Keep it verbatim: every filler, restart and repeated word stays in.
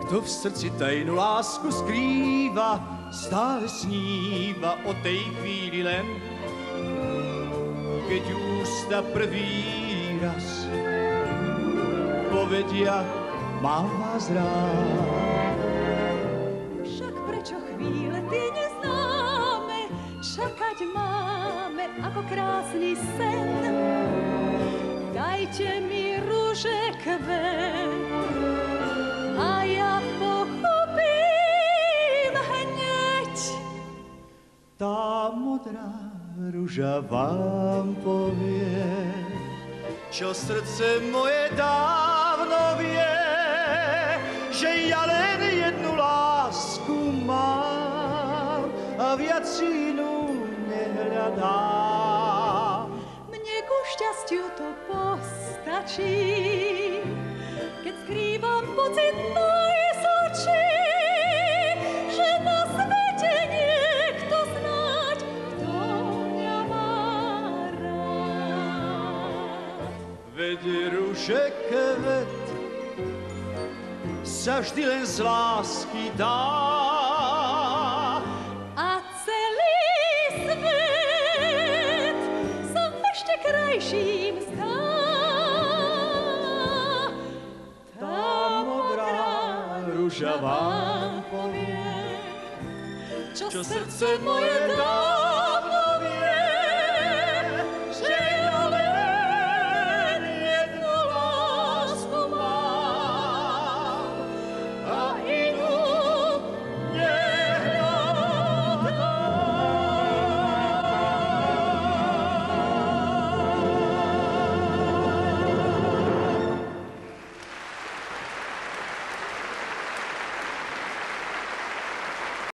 Kto v srdci tajnú lásku skrýva, stále sníva o tej chvíli len, keď ústa prvý raz povedia, mám vás rád. Však prečo chvíle tie neznáme, čakať máme ako krásny sen. Dajte mi rúže kvet a ja pochopím hneď. Tá modrá ruža vám povie, čo srdce moje dávno vie, že ja len jednu lásku mám a viac inú nehľadám. Mne ku šťastiu to postačí, keď skrývam pocit najsladší, že na svete niekto snáď, kto mňa má rád. Veď ruže kvet sa vždy len z lásky dá. A celý svet sa ešte krajším zdá. Tá modrá ruža vám povie, čo čo srdce srdce moje moje dá.